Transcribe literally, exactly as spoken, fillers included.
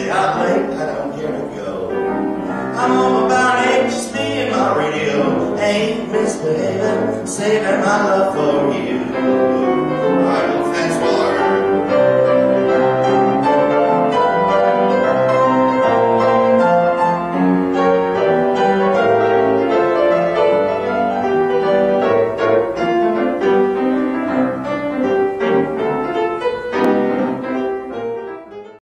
out late, I don't care to go. I'm all about ain't just me and my radio. Ain't misbehaving, saving my love for you.